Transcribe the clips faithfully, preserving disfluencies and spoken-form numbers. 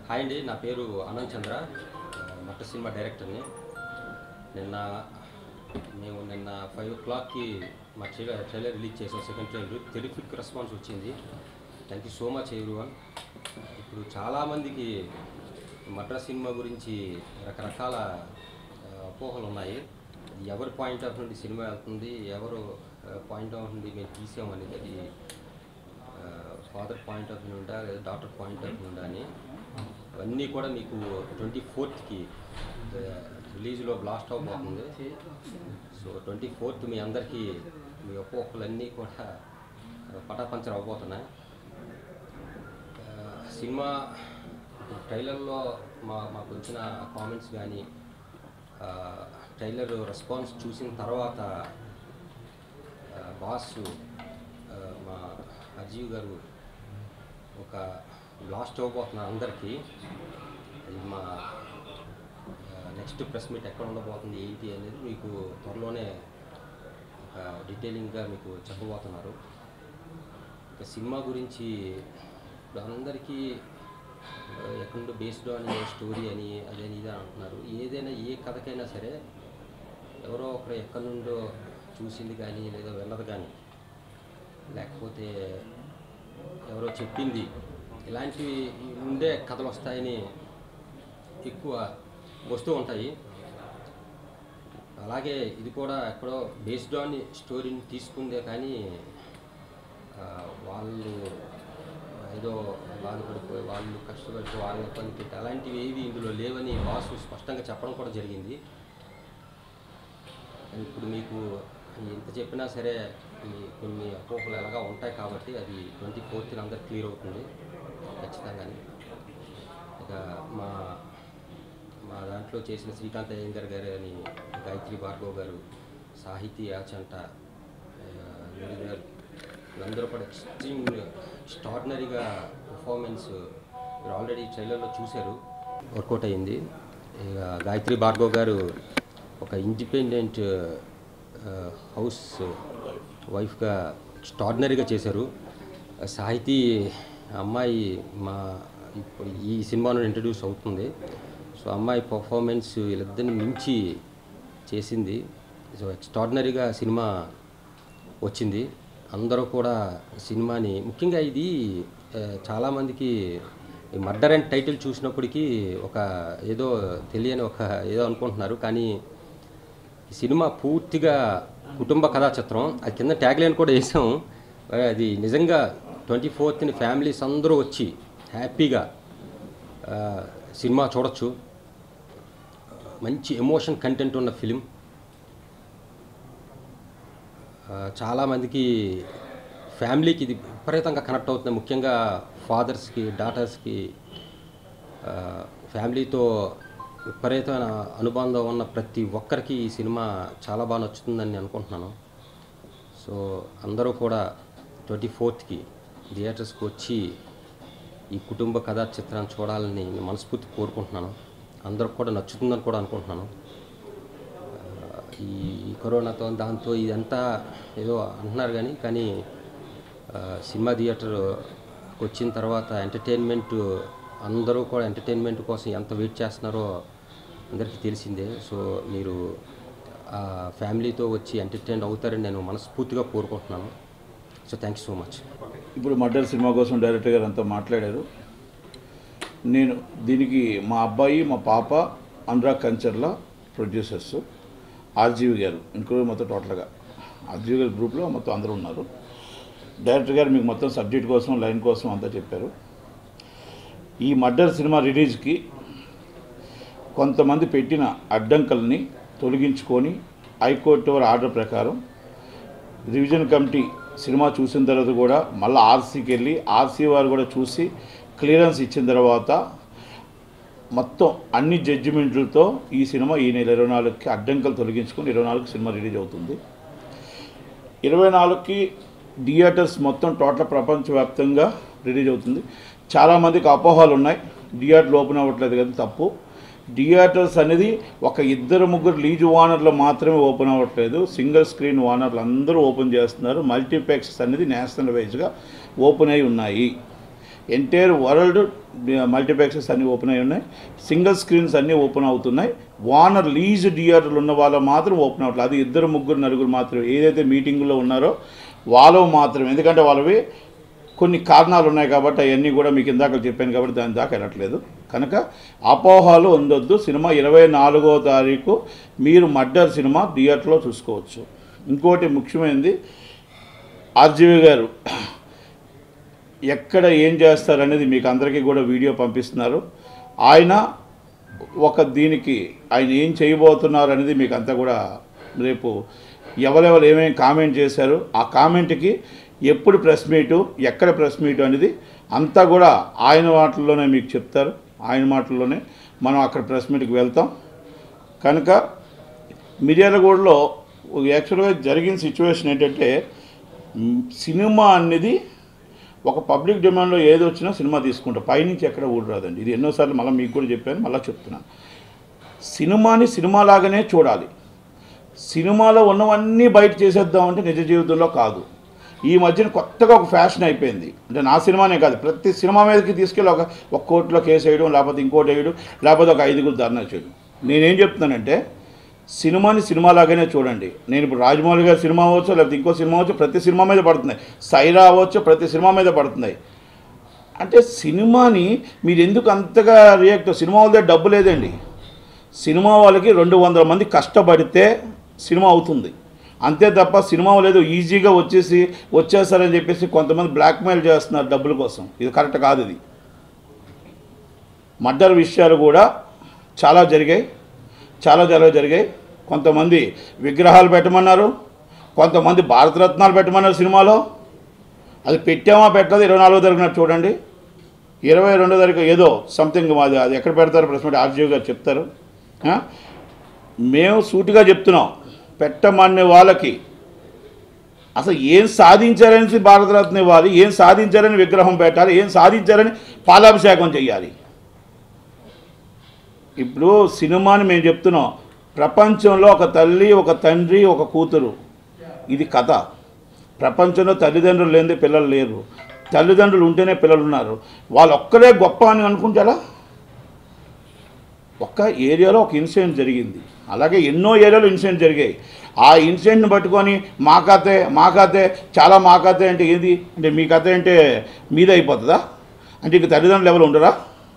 Hi అండి, నా పేరు ఆనంద్ చంద్ర, మట్ట సినిమా డైరెక్టర్ని. నిన్న మేము నిన్న ఫైవ్ ఓ క్లాక్కి మా ట్రైలర్ ట్రైలర్ రిలీజ్ చేసాం. సెకండ్ ట్రైలర్ టెరిఫిక్ రెస్పాన్స్ వచ్చింది. Thank you so much everyone. ఇప్పుడు చాలామందికి మద్ర సినిమా గురించి రకరకాల అపోహలు ఉన్నాయి. ఎవరి పాయింట్ ఆఫ్ నుండి సినిమా వెళ్తుంది, ఎవరు పాయింట్ ఆఫ్ నుండి మేము తీసామనేది, అది ఫాదర్ పాయింట్ ఆఫ్ వ్యూ ఉండా లేదా డాటర్ పాయింట్ ఆఫ్ వ్యూ ఉండా అని అవన్నీ కూడా మీకు ట్వంటీ ఫోర్త్కి రిలీజ్లో బ్లాస్ట్ అవబోతుంది. సో ట్వంటీ ఫోర్త్ మీ అందరికీ మీ అపోహలన్నీ కూడా పటాపంచర్ అవబోతున్నాయి. సినిమా ట్రైలర్లో మా మాకు వచ్చిన కామెంట్స్ కానీ ట్రైలర్ రెస్పాన్స్ చూసిన తర్వాత బాస్ మా అజీవ్ గారు ఒక బ్లాస్ట్ అవ్వబోతున్నారు అందరికీ. అది మా నెక్స్ట్ ప్రెస్ మీట్ ఎక్కడ ఉండబోతుంది ఏంటి అనేది మీకు త్వరలోనే ఒక డీటెయిలింగ్గా మీకు చెప్పబోతున్నారు. ఇక సినిమా గురించి అందరికీ ఎక్కడ నుండి బేస్డ్ అని స్టోరీ అని అదని ఇది అంటున్నారు. ఏదైనా ఏ కథకైనా సరే ఎవరో ఒకరు ఎక్కడి నుండో చూసింది కానీ లేదా వెళ్ళదు కానీ లేకపోతే ఎవరో చెప్పింది ఇలాంటివి ఉండే కథలు వస్తాయని ఎక్కువ వస్తూ ఉంటాయి. అలాగే ఇది కూడా ఎక్కడో బేస్డ్ ఆన్ స్టోరీని తీసుకుందే కానీ వాళ్ళు ఏదో బాధపడిపోయి వాళ్ళు కష్టపడిపోయి వాళ్ళని పని పెట్టి అలాంటివి ఏవి ఇందులో లేవని బాసు స్పష్టంగా చెప్పడం కూడా జరిగింది. ఇప్పుడు మీకు ఎంత చెప్పినా సరే కొన్ని అపోహలు ఎలాగా ఉంటాయి కాబట్టి అది ట్వంటీ ఫోర్త్ని అందరికి క్లియర్ అవుతుంది ఖచ్చితంగా. ఇక మా మా దాంట్లో చేసిన శ్రీకాంత్ అయ్యంగార్ గారు అని, గాయత్రి భార్గవ్ గారు, సాహితీ ఆచంట గారు వీళ్ళందరూ కూడా ఎక్స్ట్రీమ్ ఎక్స్ట్రాడినరీగా పర్ఫార్మెన్స్ మీరు ఆల్రెడీ ట్రైలర్లో చూశారు, వర్కౌట్ అయ్యింది. ఇక గాయత్రి భార్గవ్ గారు ఒక ఇండిపెండెంట్ హౌస్ వైఫ్గా ఎక్స్ట్రాడినరీగా చేశారు. సాహితీ అమ్మాయి మా ఇప్పుడు ఈ సినిమాలో ఇంట్రడ్యూస్ అవుతుంది. సో అమ్మాయి పర్ఫార్మెన్స్ వీళ్ళిద్దరిని మించి చేసింది. సో ఎక్స్ట్రాడినరీగా సినిమా వచ్చింది. అందరూ కూడా సినిమాని ముఖ్యంగా ఇది చాలామందికి మర్డర్ అండ్ టైటిల్ చూసినప్పటికీ ఒక ఏదో తెలియని ఒక ఏదో అనుకుంటున్నారు. కానీ ఈ సినిమా పూర్తిగా కుటుంబ కథా చిత్రం. అది కింద ట్యాగ్ లైన్ కూడా వేసాం. అది నిజంగా ట్వంటీ ఫోర్త్ని ఫ్యామిలీస్ అందరూ వచ్చి హ్యాపీగా సినిమా చూడొచ్చు. మంచి ఎమోషన్ కంటెంట్ ఉన్న ఫిలిం. చాలామందికి ఫ్యామిలీకి ఇది విపరీతంగా కనెక్ట్ అవుతుంది. ముఖ్యంగా ఫాదర్స్కి, డాటర్స్కి, ఫ్యామిలీతో విపరీతమైన అనుబంధం ఉన్న ప్రతి ఒక్కరికి ఈ సినిమా చాలా బాగా నచ్చుతుందని నేను అనుకుంటున్నాను. సో అందరూ కూడా ట్వంటీ ఫోర్త్కి థియేటర్స్కి వచ్చి ఈ కుటుంబ కథా చిత్రాన్ని చూడాలని మనస్ఫూర్తి కోరుకుంటున్నాను. అందరికి కూడా నచ్చుతుందని కూడా అనుకుంటున్నాను. ఈ కరోనాతో దాంతో ఇదంతా ఏదో అంటున్నారు కానీ కానీ సినిమా థియేటర్ వచ్చిన తర్వాత ఎంటర్టైన్మెంట్ అందరూ కూడా ఎంటర్టైన్మెంట్ కోసం ఎంత వెయిట్ చేస్తున్నారో అందరికీ తెలిసిందే. సో మీరు ఆ ఫ్యామిలీతో వచ్చి ఎంటర్టైన్ అవుతారని నేను మనస్ఫూర్తిగా కోరుకుంటున్నాను. So thank you so much. ఇప్పుడు మర్డర్ సినిమా కోసం డైరెక్టర్ గారు అంతా మాట్లాడారు. నేను దీనికి మా అబ్బాయి, మా పాప, అనురాగ్ కంచర్ల ప్రొడ్యూసర్స్, ఆర్జీవి గారు ఇంక్లూడ్ మొత్తం టోటల్గా ఆర్జీవి గారి గ్రూప్లో మొత్తం అందరూ ఉన్నారు. డైరెక్టర్ గారు మీకు మొత్తం సబ్జెక్ట్ కోసం, లైన్ కోసం అంతా చెప్పారు. ఈ మర్డర్ సినిమా రిలీజ్కి కొంతమంది పెట్టిన అడ్డంకుల్ని తొలగించుకొని హైకోర్టు వారి ఆర్డర్ ప్రకారం రివిజన్ కమిటీ సినిమా చూసిన తర్వాత కూడా మళ్ళీ ఆర్సీకి వెళ్ళి ఆర్సీ వారు కూడా చూసి క్లియరెన్స్ ఇచ్చిన తర్వాత మొత్తం అన్ని జడ్జిమెంట్లతో ఈ సినిమా ఈ నెల ఇరవై నాలుగుకి అడ్డంకులు తొలగించుకొని ఇరవై నాలుగుకి సినిమా రిలీజ్ అవుతుంది. ఇరవై నాలుగుకి థియేటర్స్ మొత్తం టోటల్ ప్రపంచవ్యాప్తంగా రిలీజ్ అవుతుంది. చాలామందికి అపోహలు ఉన్నాయి, థియేటర్లు ఓపెన్ అవ్వట్లేదు కదా. తప్పు. థియేటర్స్ అనేది ఒక ఇద్దరు ముగ్గురు లీజ్ ఓనర్లు మాత్రమే ఓపెన్ అవ్వట్లేదు. సింగిల్ స్క్రీన్ ఓనర్లు అందరూ ఓపెన్ చేస్తున్నారు. మల్టీప్లెక్స్ అనేది నేషనల్ వైజ్గా ఓపెన్ అయి ఉన్నాయి. ఎంటైర్ వరల్డ్ మల్టీప్లెక్సెస్ అన్నీ ఓపెన్ అయి ఉన్నాయి, సింగిల్ స్క్రీన్స్ అన్నీ ఓపెన్ అవుతున్నాయి. వానర్ లీజ్ థియేటర్లు ఉన్న వాళ్ళు మాత్రం ఓపెన్ అవ్వట్లేదు. అది ఇద్దరు ముగ్గురు నలుగురు మాత్రమే ఏదైతే మీటింగులో ఉన్నారో వాళ్ళు మాత్రం, ఎందుకంటే వాళ్ళవి కొన్ని కారణాలు ఉన్నాయి కాబట్టి అవన్నీ కూడా మీకు ఇందాక చెప్పాను కాబట్టి దాని దాకా వెళ్ళట్లేదు. కనుక అపోహలు ఉండొద్దు. సినిమా ఇరవై నాలుగో తారీఖు మీరు మర్డర్ సినిమా థియేటర్లో చూసుకోవచ్చు. ఇంకోటి ముఖ్యమైనది, ఆర్జీవి గారు ఎక్కడ ఏం చేస్తారనేది మీకు అందరికీ కూడా వీడియో పంపిస్తున్నారు. ఆయన ఒక దీనికి ఆయన ఏం చేయబోతున్నారు అనేది మీకు అంతా కూడా రేపు ఎవరెవరు ఏమేమి కామెంట్ చేశారు ఆ కామెంట్కి ఎప్పుడు ప్రెస్ మీటు, ఎక్కడ ప్రెస్ మీటు అనేది అంతా కూడా ఆయన మాటల్లోనే మీకు చెప్తారు. ఆయన మాటల్లోనే మనం అక్కడ ప్రెస్ మీట్కి వెళ్తాం. కనుక మిర్యాలగూడలో యాక్చువల్గా జరిగిన సిచ్యువేషన్ ఏంటంటే, సినిమా అనేది ఒక పబ్లిక్ డిమాండ్లో ఏది వచ్చినా సినిమా తీసుకుంటాం, పైనుంచి ఎక్కడ ఊరు రాదండి. ఇది ఎన్నోసార్లు మళ్ళీ మీకు కూడా చెప్పాను, మళ్ళీ చెప్తున్నాను. సినిమాని సినిమాలాగానే చూడాలి. సినిమాలో ఉన్నవన్నీ బయట చేసేద్దామంటే నిజ జీవితంలో కాదు. ఈ మధ్యన కొత్తగా ఒక ఫ్యాషన్ అయిపోయింది. అంటే నా సినిమానే కాదు, ప్రతి సినిమా మీదకి తీసుకెళ్ళి ఒక ఒక కోర్టులో కేసు వేయడం, లేకపోతే ఇంకోటి వేయడం, లేకపోతే ఒక ఐదుగురు ధర్నా చేయడం. నేనేం చెప్తున్నానంటే, సినిమాని సినిమాలాగానే చూడండి. నేను ఇప్పుడు రాజమౌళి గారి సినిమా అవ్వచ్చు, లేకపోతే ఇంకో సినిమా అవ్వచ్చు, ప్రతి సినిమా మీద పడుతున్నాయి. సైరా అవ్వచ్చు, ప్రతి సినిమా మీద పడుతున్నాయి. అంటే సినిమాని మీరు ఎందుకు అంతగా రియాక్ట్? సినిమా వాళ్ళ దగ్గర డబ్బు లేదండి. సినిమా వాళ్ళకి రెండు వందల మంది కష్టపడితే సినిమా అవుతుంది, అంతే తప్ప సినిమా లేదు ఈజీగా వచ్చేసి వచ్చేస్తారని చెప్పేసి కొంతమంది బ్లాక్మెయిల్ చేస్తున్నారు డబ్బుల కోసం. ఇది కరెక్ట్ కాదు. ఇది మర్డర్ విషయాలు కూడా చాలా జరిగాయి, చాలా చాలా జరిగాయి. కొంతమంది విగ్రహాలు పెట్టమన్నారు, కొంతమంది భారతరత్నాలు పెట్టమన్నారు సినిమాలో. అది పెట్టామా పెట్టలేదు ఇరవై నాలుగో తారీఖున చూడండి. ఇరవై రెండో తారీఖు ఏదో సంథింగ్ మాది, అది ఎక్కడ పెడతారు ప్రెస్ మీట్ ఆర్జీవి గారు చెప్తారు. మేము సూటిగా చెప్తున్నాం, పెట్టమనే వాళ్ళకి అసలు ఏం సాధించారని భారతరత్న ఇవ్వాలి, ఏం సాధించారని విగ్రహం పెట్టాలి, ఏం సాధించారని పాలాభిషేకం చేయాలి. ఇప్పుడు సినిమాని మేము చెప్తున్నాం, ప్రపంచంలో ఒక తల్లి, ఒక తండ్రి, ఒక కూతురు, ఇది కథ. ప్రపంచంలో తల్లిదండ్రులు లేనిదే పిల్లలు లేరు, తల్లిదండ్రులు ఉంటేనే పిల్లలు ఉన్నారు. వాళ్ళు ఒక్కరే గొప్ప అని అనుకుంటారా? ఒక్క ఏరియాలో ఒక ఇన్సిడెంట్ జరిగింది, అలాగే ఎన్నో ఏరియాలో ఇన్సిడెంట్ జరిగాయి. ఆ ఇన్సిడెంట్ని పట్టుకొని మా కథే మా కథే చాలా మా కథే అంటే ఏది అంటే మీ కథ అంటే మీద అయిపోతుందా? అంటే ఇంక తల్లిదండ్రులు ఎవరు ఉండరా?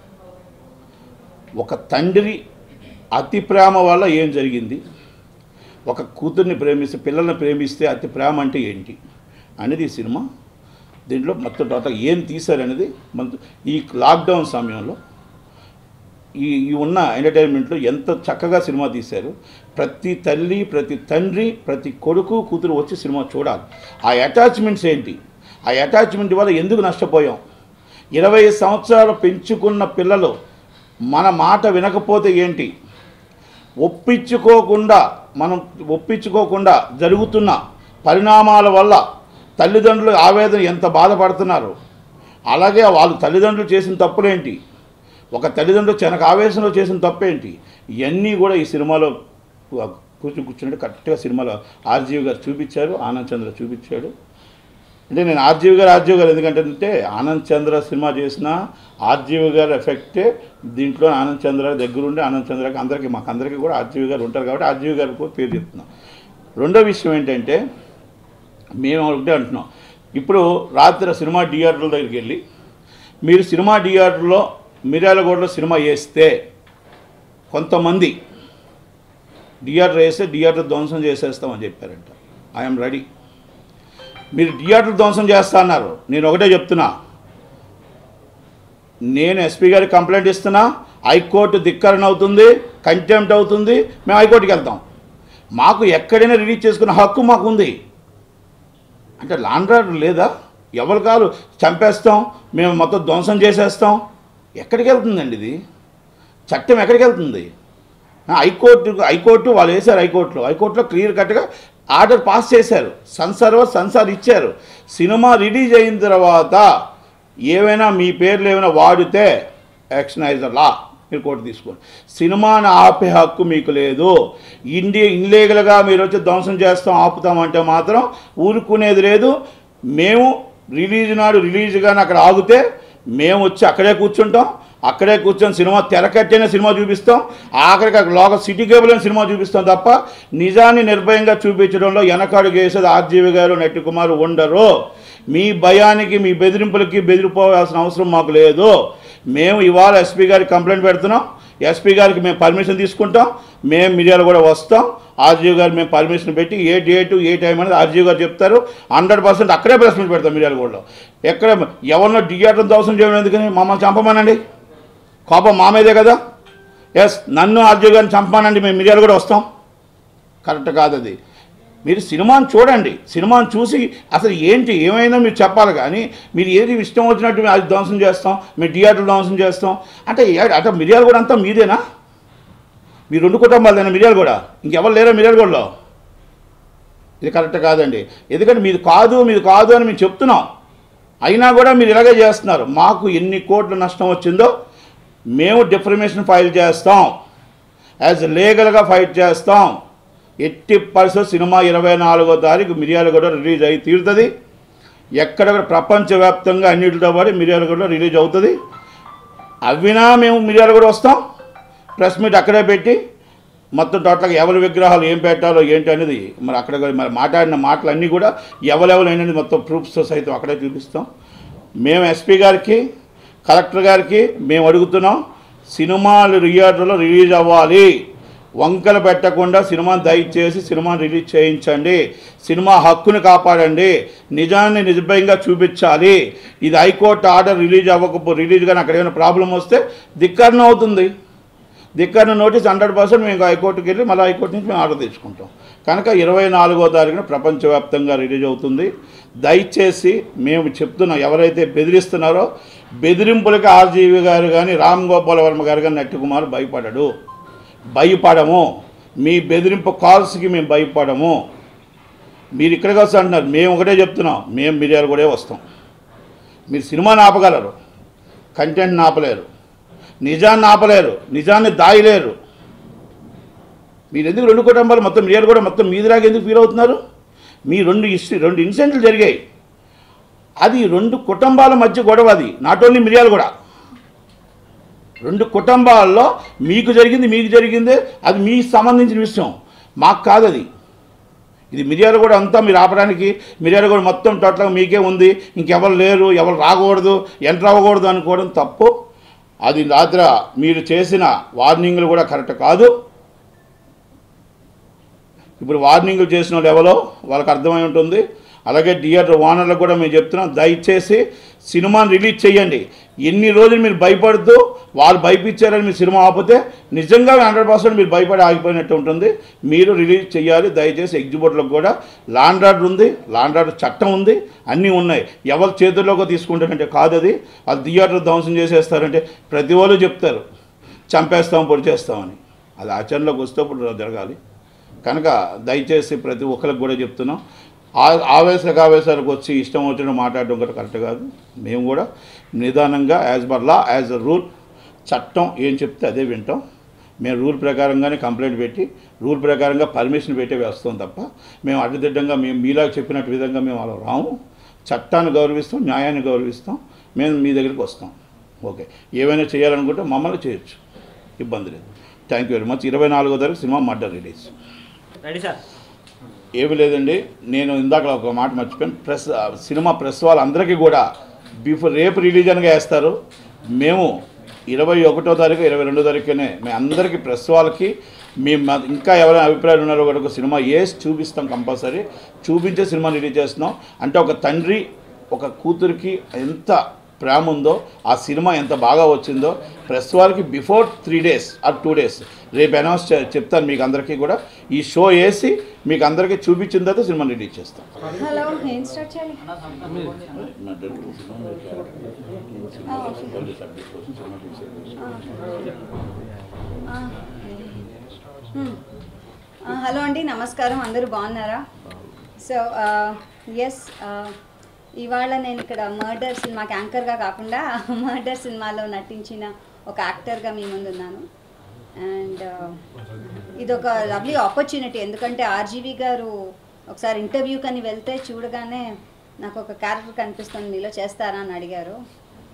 ఒక తండ్రి అతి ప్రేమ వల్ల ఏం జరిగింది, ఒక కూతుర్ని ప్రేమిస్తే పిల్లల్ని ప్రేమిస్తే అతి ప్రేమ అంటే ఏంటి అనేది ఈ సినిమా. దీంట్లో మొత్తం టోటల్ ఏం తీశారనేది మన ఈ లాక్డౌన్ సమయంలో ఈ ఈ ఉన్న ఎంటర్టైన్మెంట్లో ఎంత చక్కగా సినిమా తీశారు. ప్రతి తల్లి, ప్రతి తండ్రి, ప్రతి కొడుకు కూతురు వచ్చి సినిమా చూడాలి. ఆ అటాచ్మెంట్స్ ఏంటి, ఆ అటాచ్మెంట్ వల్ల ఎందుకు నష్టపోయాం? ఇరవై సంవత్సరాలు పెంచుకున్న పిల్లలు మన మాట వినకపోతే ఏంటి? ఒప్పించుకోకుండా మనం ఒప్పించుకోకుండా జరుగుతున్న పరిణామాల వల్ల తల్లిదండ్రులు ఆవేదన ఎంత బాధపడుతున్నారు. అలాగే వాళ్ళు తల్లిదండ్రులు చేసిన తప్పులేంటి, ఒక తల్లిదండ్రులు చెనక ఆవేశంలో చేసిన తప్పేంటి, ఇవన్నీ కూడా ఈ సినిమాలో కూర్చుని కూర్చున్నట్టు కరెక్ట్గా సినిమాలో ఆర్జీవి గారు చూపించారు, ఆనంద్ చంద్ర చూపించాడు. అంటే నేను ఆర్జీవి గారు ఆర్జీవి గారు ఎందుకంటే ఆనంద్ చంద్ర సినిమా చేసిన ఆర్జీవి గారు ఎఫెక్టే దీంట్లో. ఆనంద్ చంద్ర దగ్గరుండి ఆనంద్ చంద్రకి అందరికీ మాకు అందరికీ కూడా ఆర్జీవి గారు ఉంటారు కాబట్టి ఆర్జీవి గారికి పేరు చెప్తున్నాం. రెండో విషయం ఏంటంటే, మేము ఒకటే అంటున్నాం, ఇప్పుడు రాత్రి సినిమా థియేటర్ల దగ్గరికి వెళ్ళి మీరు సినిమా థియేటర్లో మిర్యాలగూడలో సినిమా వేస్తే కొంతమంది థియేటర్ వేస్తే థియేటర్ ధ్వంసం చేసేస్తామని చెప్పారంట. I'm ready. మీరు థియేటర్ ధ్వంసం చేస్తా అన్నారు, నేను ఒకటే చెప్తున్నా, నేను ఎస్పీ గారికి కంప్లైంట్ ఇస్తున్నా, హైకోర్టు ధిక్కరణ అవుతుంది, కంటెంప్ట్ అవుతుంది, మేము హైకోర్టుకి వెళ్తాం. మాకు ఎక్కడైనా రిలీజ్ చేసుకున్న హక్కు మాకు ఉంది. అంటే లాండ్ ఆర్డర్ లేదా? ఎవరి కాదు చంపేస్తాం, మేము మొత్తం ధ్వంసం చేసేస్తాం. ఎక్కడికి వెళ్తుందండి ఇది? చట్టం ఎక్కడికి వెళ్తుంది? హైకోర్టు హైకోర్టు వాళ్ళు వేశారు, హైకోర్టులో హైకోర్టులో క్లియర్ కట్గా ఆర్డర్ పాస్ చేశారు, సెన్సార్ సెన్సార్ ఇచ్చారు. సినిమా రిలీజ్ అయిన తర్వాత ఏమైనా మీ పేర్లు ఏమైనా వాడితే యాక్షన్ యాజ్ ద లా, మీరు కోర్టు తీసుకోండి. సినిమాని ఆపే హక్కు మీకు లేదు. ఇండి ఇన్లీగల్గా మీరు వచ్చి ధ్వంసం చేస్తాం ఆపుతామంటే మాత్రం ఊరుకునేది లేదు. మేము రిలీజ్ నాడు రిలీజ్ కానీ అక్కడ ఆగితే మేము వచ్చి అక్కడే కూర్చుంటాం, అక్కడే కూర్చొని సినిమా తెరకట్టైన సినిమా చూపిస్తాం, ఆఖరికి అక్కడ లోకల్ సిటీ కేబుల్ అయిన సినిమా చూపిస్తాం తప్ప నిజాన్ని నిర్భయంగా చూపించడంలో వెనకాడుగు వేసేది ఆర్జీవి గారు నటి కుమార్ ఉండరు. మీ భయానికి మీ బెదిరింపులకి బెదిరిపోవాల్సిన అవసరం మాకు లేదు. మేము ఇవాళ ఎస్పీ గారికి కంప్లైంట్ పెడుతున్నాం, ఎస్పీ గారికి మేము పర్మిషన్ తీసుకుంటాం, మేము మీడియాలో కూడా వస్తాం. ఆర్జీవి గారు మేము పర్మిషన్ పెట్టి ఏ డేటు ఏ టైం అనేది ఆర్జీవి గారు చెప్తారు. హండ్రెడ్ పర్సెంట్ అక్కడే ప్రెస్ మీట్ పెడతాం మీడియాలో కూడా. ఎక్కడ ఎవరినో థియేటర్ దోషం చేయడం ఎందుకని మమ్మల్ని చంపమానండి, కోపం మా మీదే కదా. ఎస్, నన్ను ఆర్జీవి గారిని చంపమానండి, మేము మీడియాలో కూడా వస్తాం. కరెక్ట్ కాదు అది. మీరు సినిమాను చూడండి, సినిమాను చూసి అసలు ఏంటి ఏమైందో మీరు చెప్పాలి. కానీ మీరు ఏది ఇష్టం వచ్చినట్టు మేము అది ధ్వంసం చేస్తాం, మేము థియేటర్లు ధ్వంసం చేస్తాం అంటే అంటే మిర్యాలు కూడా అంతా మీదేనా? మీ రెండు కుటుంబాలదేనా మిర్యాలు కూడా? ఇంకెవరు లేరా మిర్యాలు కూడా? ఇది కరెక్ట్ కాదండి. ఎందుకంటే మీది కాదు మీది కాదు అని మేము చెప్తున్నాం, అయినా కూడా మీరు ఇలాగే చేస్తున్నారు. మాకు ఎన్ని కోట్ల నష్టం వచ్చిందో మేము డిఫర్మేషన్ ఫైల్ చేస్తాం, యాజ్ లీగల్గా ఫైట్ చేస్తాం. ఎట్టి పరిస్థితుల్లో సినిమా ఇరవై నాలుగో తారీఖు మిర్యాలగూడ రిలీజ్ అయి తీరుతుంది. ఎక్కడ ప్రపంచవ్యాప్తంగా అన్నిటితో పాటు మిర్యాలగూడ రిలీజ్ అవుతుంది. అవినా మేము మిర్యాలగూడ వస్తాం, ప్రెస్ మీట్ అక్కడే పెట్టి మొత్తం టోటల్గా ఎవరి విగ్రహాలు ఏం పెట్టాలో ఏంటి అనేది మరి అక్కడ మరి మాట్లాడిన మాటలు అన్నీ కూడా ఎవరెవరు అనేది మొత్తం ప్రూఫ్స్తో సైతం అక్కడే చూపిస్తాం. మేము ఎస్పీ గారికి కలెక్టర్ గారికి మేము అడుగుతున్నాం, సినిమాలు థియేటర్లో రిలీజ్ అవ్వాలి, వంకలు పెట్టకుండా సినిమాను దయచేసి సినిమాను రిలీజ్ చేయించండి, సినిమా హక్కును కాపాడండి, నిజాన్ని నిర్భయంగా చూపించాలి. ఇది హైకోర్టు ఆర్డర్ రిలీజ్ అవ్వకపో రిలీజ్ కానీ అక్కడ ఏమైనా ప్రాబ్లం వస్తే ధిక్కరణ అవుతుంది. ధిక్కరణ నోటీస్ హండ్రెడ్ పర్సెంట్ మేము హైకోర్టుకి వెళ్ళి మళ్ళీ హైకోర్టు నుంచి మేము ఆర్డర్ తెచ్చుకుంటాం. కనుక ఇరవై నాలుగో తారీఖున ప్రపంచవ్యాప్తంగా రిలీజ్ అవుతుంది. దయచేసి మేము చెప్తున్నాం, ఎవరైతే బెదిరిస్తున్నారో బెదిరింపులకి ఆర్జీవి గారు కానీ రామ్ గోపాల్ వర్మ గారు కానీ నటి కుమార్ భయపడడు, భయపడము. మీ బెదిరింపు కాల్స్కి మేము భయపడము. మీరు ఇక్కడికి వస్తా అంటున్నారు, మేము ఒకటే చెప్తున్నాం, మేము మిర్యాలు కూడా వస్తాం. మీరు సినిమాని ఆపగలరు, కంటెంట్ని ఆపలేరు, నిజాన్ని ఆపలేరు, నిజాన్ని దాయలేరు. మీరు ఎందుకు రెండు కుటుంబాలు మొత్తం మిర్యాలు కూడా మొత్తం మీదిలాగా ఎందుకు ఫీల్ అవుతున్నారు? మీ రెండు హిస్టరీ రెండు ఇన్సిడెంట్లు జరిగాయి, అది రెండు కుటుంబాల మధ్య గొడవ. అది నాట్ ఓన్లీ మిర్యాలు కూడా, రెండు కుటుంబాల్లో మీకు జరిగింది మీకు జరిగింది అది మీకు సంబంధించిన విషయం, మాకు కాదు అది. ఇది మిర్యాలు కూడా అంతా మీరు ఆపడానికి మిర్యాలు కూడా మొత్తం టోటల్గా మీకే ఉంది, ఇంకెవరు లేరు, ఎవరు రాకూడదు, ఎంటర్ అవ్వకూడదు అనుకోవడం తప్పు. అది రాత్ర మీరు చేసిన వార్నింగ్లు కూడా కరెక్ట్ కాదు. ఇప్పుడు వార్నింగ్లు చేసిన వాళ్ళు ఎవరో వాళ్ళకి అర్థమై ఉంటుంది. అలాగే థియేటర్ ఓనర్లకు కూడా మేము చెప్తున్నాం, దయచేసి సినిమాని రిలీజ్ చేయండి. ఎన్ని రోజులు మీరు భయపడుతూ వాళ్ళు భయపించారని మీరు సినిమా ఆపితే నిజంగా హండ్రెడ్ పర్సెంట్ మీరు భయపడి ఆగిపోయినట్టు ఉంటుంది. మీరు రిలీజ్ చేయాలి దయచేసి. ఎగ్జిబిటర్లకు కూడా లాండ్ ఆర్డర్ ఉంది, లాండ్ ఆర్డర్ చట్టం ఉంది, అన్నీ ఉన్నాయి. ఎవరి చేతుల్లోకి తీసుకుంటారంటే కాదు, అది అది థియేటర్ ధ్వంసం చేసేస్తారంటే ప్రతి వాళ్ళు చెప్తారు చంపేస్తాం పొడి చేస్తామని. అది ఆచరణలోకి వస్తే ఇప్పుడు జరగాలి. కనుక దయచేసి ప్రతి ఒక్కరికి కూడా చెప్తున్నాం, ఆవేశకు ఆవేశాలకు వచ్చి ఇష్టం వచ్చిన మాట్లాడడం కూడా కరెక్ట్ కాదు. మేము కూడా నిదానంగా as per law as a rule చట్టం ఏం చెప్తే అదే వింటాం. మేము రూల్ ప్రకారంగానే కంప్లైంట్ పెట్టి రూల్ ప్రకారంగా పర్మిషన్ పెట్టే వేస్తాం తప్ప మేము అడ్డదిడ్డంగా మేము మీలా చెప్పినట్టు విధంగా మేము అలా రాము. చట్టాన్ని గౌరవిస్తాం, న్యాయాన్ని గౌరవిస్తాం. మేము మీ దగ్గరికి వస్తాం. ఓకే, ఏమైనా చేయాలనుకుంటే మమ్మల్ని చేయొచ్చు, ఇబ్బంది లేదు. Thank you very much. ఇరవై నాలుగో తారీఖు cinema murder release. Ready sir? ఏమి లేదండి, నేను ఇందాక ఒక మాట మర్చిపోయాను. ప్రెస్ సినిమా ప్రెస్ వాళ్ళందరికీ కూడా బిఫోర్ రేపు రిలీజ్ అనగా వేస్తారు. మేము ఇరవై ఒకటో తారీఖు ఇరవై రెండో తారీఖునే మేము అందరికీ ప్రెస్ వాళ్ళకి మేము ఇంకా ఎవరైనా అభిప్రాయాలు ఉన్నారో కూడా ఒక సినిమా వేసి చూపిస్తాం, కంపల్సరీ చూపించే సినిమా రిలీజ్ చేస్తున్నాం. అంటే ఒక తండ్రి ఒక కూతురికి ఎంత ప్రేమ ఉందో, ఆ సినిమా ఎంత బాగా వచ్చిందో ప్రెస్ వాళ్ళకి before three days or two days రేపు అనౌన్స్ చెప్తాను మీకు అందరికీ కూడా. ఈ షో వేసి మీకు అందరికీ చూపించిన తర్వాత సినిమా రిలీజ్ చేస్తాం. హలో, ఏం స్టార్ట్ చేయాలి? హలో అండి, నమస్కారం. అందరూ బాగున్నారా? సో ఎస్, ఇవాళ నేను ఇక్కడ మర్డర్ సినిమాకి యాంకర్గా కాకుండా మర్డర్ సినిమాలో నటించిన ఒక యాక్టర్గా మీ ముందు ఉన్నాను. అండ్ ఇదొక లవ్లీ ఆపర్చునిటీ, ఎందుకంటే ఆర్జీవి గారు ఒకసారి ఇంటర్వ్యూ కని వెళ్తే చూడగానే నాకు ఒక క్యారెక్టర్ కనిపిస్తుంది, మీలో చేస్తారా అని అడిగారు.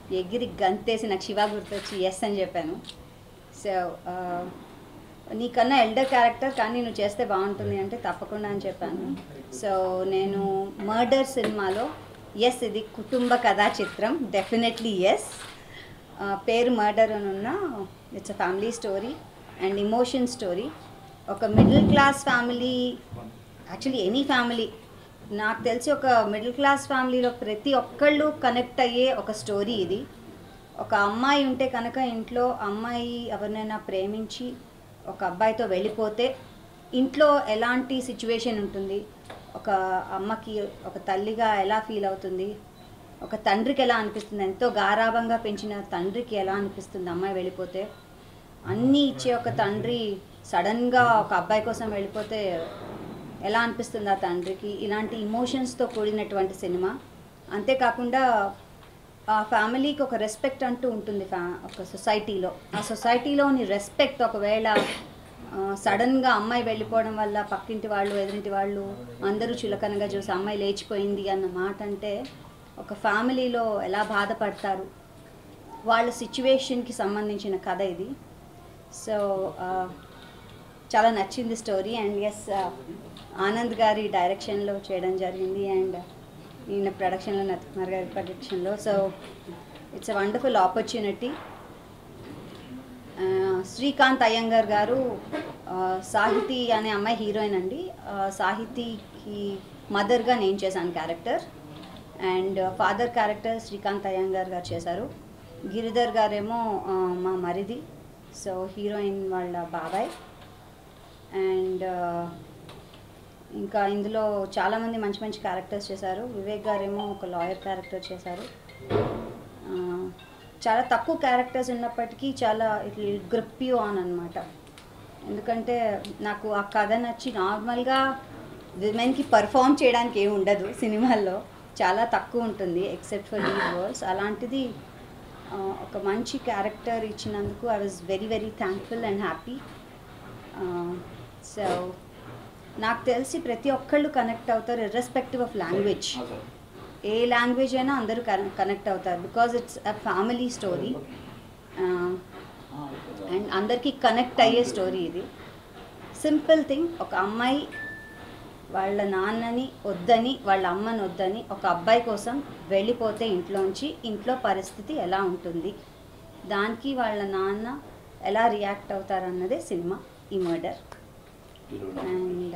ఎగిరి గంతేసి నాకు శివ గుర్తొచ్చి ఎస్ అని చెప్పాను. సో నీకన్నా ఎల్డర్ క్యారెక్టర్ కానీ నువ్వు చేస్తే బాగుంటుంది అంటే తప్పకుండా అని చెప్పాను. సో నేను మర్డర్ సినిమాలో ఎస్ ఇది కుటుంబ కథా చిత్రం, డెఫినెట్లీ ఎస్. పేరు మర్డర్ అని ఉన్న it's a family story and emotion story. ఒక middle class family, actually any family, నాకు తెలిసి ఒక మిడిల్ క్లాస్ ఫ్యామిలీలో ప్రతి ఒక్కళ్ళు కనెక్ట్ అయ్యే ఒక స్టోరీ ఇది. ఒక అమ్మాయి ఉంటే కనుక ఇంట్లో అమ్మాయి ఎవరినైనా ప్రేమించి ఒక అబ్బాయితో వెళ్ళిపోతే ఇంట్లో ఎలాంటి సిచ్యువేషన్ ఉంటుంది, ఒక అమ్మకి ఒక తల్లిగా ఎలా ఫీల్ అవుతుంది, ఒక తండ్రికి ఎలా అనిపిస్తుంది, ఎంతో గారాభంగా పెంచిన తండ్రికి ఎలా అనిపిస్తుంది అమ్మాయి వెళ్ళిపోతే, అన్నీ ఇచ్చే ఒక తండ్రి సడన్గా ఒక అబ్బాయి కోసం వెళ్ళిపోతే ఎలా అనిపిస్తుంది ఆ తండ్రికి, ఇలాంటి ఇమోషన్స్తో కూడినటువంటి సినిమా. అంతేకాకుండా ఆ ఫ్యామిలీకి ఒక రెస్పెక్ట్ అంటూ ఉంటుంది ఫ్యా ఒక సొసైటీలో. ఆ సొసైటీలోని రెస్పెక్ట్ ఒకవేళ సడన్గా అమ్మాయి వెళ్ళిపోవడం వల్ల పక్కింటి వాళ్ళు ఎదురింటి వాళ్ళు అందరూ చులకనగా చూసి అమ్మాయి లేచిపోయింది అన్న మాట అంటే ఒక ఫ్యామిలీలో ఎలా బాధపడతారు, వాళ్ళ సిచ్యువేషన్కి సంబంధించిన కథ ఇది. సో చాలా నచ్చింది స్టోరీ. అండ్ ఎస్ ఆనంద్ గారి డైరెక్షన్లో చేయడం జరిగింది అండ్ ఈయన ప్రొడక్షన్లో నత్కుమార్ గారి ప్రొడక్షన్లో. So it's a wonderful opportunity. Srikanth Iyengar గారు సాహితి అనే అమ్మాయి హీరోయిన్ అండి. సాహితికి మదర్గా నేను చేశాను character and father character Srikanth Iyengar గారు చేశారు. గిరిధర్ గారేమో మా మరిది, సో హీరోయిన్ వాళ్ళ బాబాయ్. అండ్ ఇంకా ఇందులో చాలామంది మంచి మంచి క్యారెక్టర్స్ చేశారు. వివేక్ గారేమో ఒక లాయర్ క్యారెక్టర్ చేశారు. చాలా తక్కువ క్యారెక్టర్స్ ఉన్నప్పటికీ చాలా it will grip you on అనమాట. ఎందుకంటే నాకు ఆ కథ నచ్చి, నార్మల్గా విమెన్కి పర్ఫామ్ చేయడానికి ఏమి ఉండదు సినిమాల్లో, చాలా తక్కువ ఉంటుంది ఎక్సెప్ట్ ఫర్ లీడ్ రోల్స్. అలాంటిది ఒక మంచి క్యారెక్టర్ ఇచ్చినందుకు I was very very thankful and happy. So నాకు తెలిసి ప్రతి ఒక్కళ్ళు కనెక్ట్ అవుతారు ఇర్రెస్పెక్టివ్ ఆఫ్ లాంగ్వేజ్. ఏ లాంగ్వేజ్ అయినా అందరూ కనెక్ట్ అవుతారు because it's a family story and అందరికీ కనెక్ట్ అయ్యే స్టోరీ ఇది. సింపుల్ థింగ్, ఒక అమ్మాయి వాళ్ళ నాన్నని వద్దని వాళ్ళ అమ్మని వద్దని ఒక అబ్బాయి కోసం వెళ్ళిపోతే ఇంట్లోంచి ఇంట్లో పరిస్థితి ఎలా ఉంటుంది, దానికి వాళ్ళ నాన్న ఎలా రియాక్ట్ అవుతారన్నదే సినిమా ఈ murder. And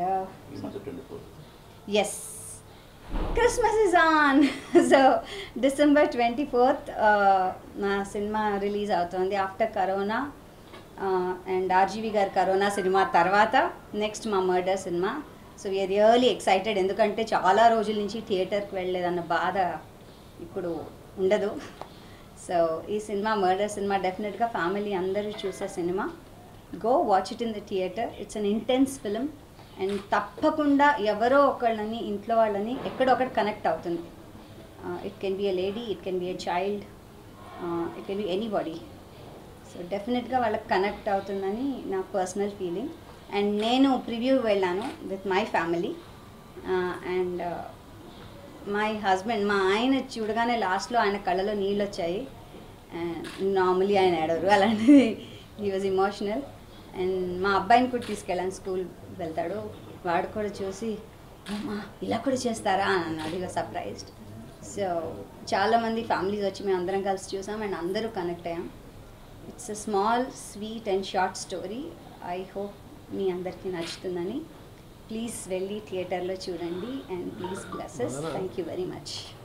as Christmas is on. So December twenty fourth నా సినిమా రిలీజ్ అవుతుంది ఆఫ్టర్ కరోనా అండ్ ఆర్జీవి గారి కరోనా సినిమా తర్వాత నెక్స్ట్ మా murder cinema. So we're really excited, ఎందుకంటే చాలా రోజుల నుంచి థియేటర్కి వెళ్ళలేదన్న బాధ ఇప్పుడు ఉండదు. సో ఈ సినిమా మర్డర్ సినిమా డెఫినెట్గా ఫ్యామిలీ అందరూ చూసే cinema. Go watch it in the theatre. It's an intense film and తప్పకుండా ఎవరో ఒకళ్ళని ఇంట్లో వాళ్ళని ఎక్కడో ఒకటి కనెక్ట్ అవుతుంది. It can be a lady, it can be a child, it can be anybody. So డెఫినెట్గా వాళ్ళకి కనెక్ట్ అవుతుందని నా పర్సనల్ ఫీలింగ్. అండ్ నేను ప్రివ్యూ వెళ్ళాను with my family and my husband, మా ఆయన చూడగానే లాస్ట్లో ఆయన కళ్ళలో నీళ్ళు వచ్చాయి. నార్మలీ ఆయన ఏడవరు, అలాంటిది హీ వాజ్ ఇమోషనల్. అండ్ మా అబ్బాయిని కూడా తీసుకెళ్ళాను, స్కూల్ వెళ్తాడు, వాడు కూడా చూసి అమ్మా ఇలా కూడా చేస్తారా అని అన్నాడు. ఇలా సర్ప్రైజ్డ్. సో చాలామంది ఫ్యామిలీస్ వచ్చి మేము అందరం కలిసి చూసాం అండ్ అందరూ కనెక్ట్ అయ్యాం. It's a small sweet and short story. I hope మీ అందరికీ నచ్చుతుందని. ప్లీజ్ వెళ్ళి థియేటర్లో చూడండి and please bless us. Thank you very much.